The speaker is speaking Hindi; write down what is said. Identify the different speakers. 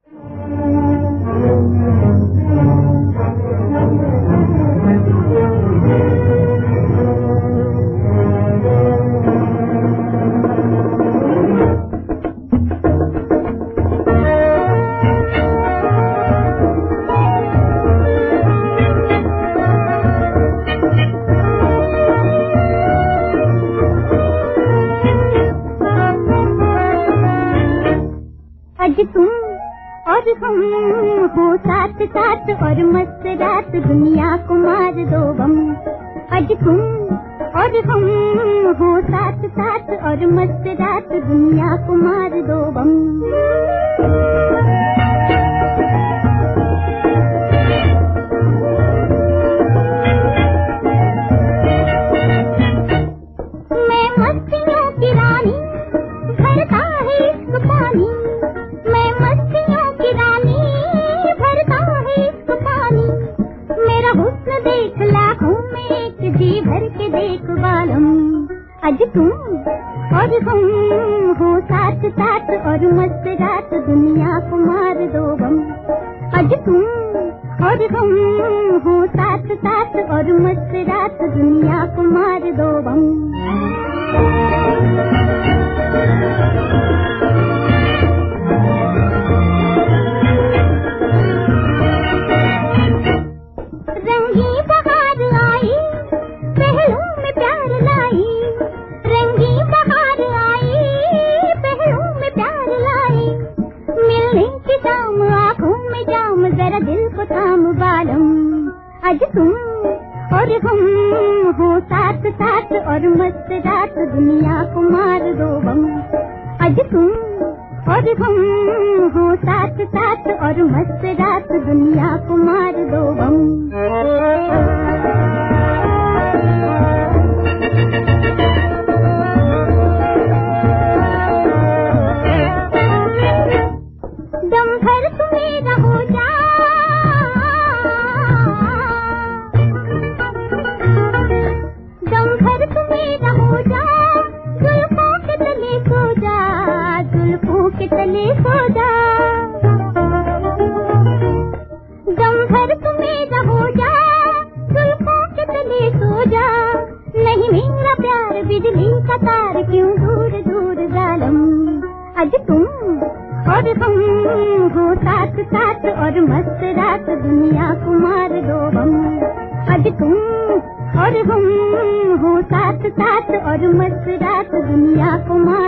Speaker 1: आज तुम और हम हो साथ साथ और मस्त रात दुनिया को मार दो बम। आज तुम और हम हो साथ साथ और मस्त रात दुनिया को मार दो बम। मैं मस्तियों की रानी भरता है इश्क पानी, मैं मस्तियों की रानी भरता है इश्क पानी। मेरा हुस्न देख लाखों में एक जी भर के देख बालम। आज तुम और हम हो साथ साथ और मस्त रात दुनिया को मार दो बम। आज तुम और हम हो साथ साथ और मस्त रात दुनिया को मार दो बम। रंगी बहार आई पहलों में प्यार लाई, रंगी बहार आई पहलों में प्यार लाई। मिलने की शाम आँखों में जाम जरा दिल को थाम बालम। आज तुम और हम हो साथ साथ और मस्त रात दुनिया को मार दो बम। आज तुम और हम हो साथ साथ और मस्त रात दुनिया को मार दो बम। दम भर तुम्हें रहो जा, दम भर तुम्हें रहो जा, जुल्फों के तले सो जा, जुल्फों के तले सो जा। दम भर तुम्हें रहो जा, जुल्फों के तले सो जा। नहीं मेरा प्यार बिजली का तार क्यों दूर दूर जालम। आज तुम और हम हो साथ साथ और मस्त रात दुनिया को मार दो बम। आज तुम और हम हो साथ साथ और मस्त रात दुनिया को मार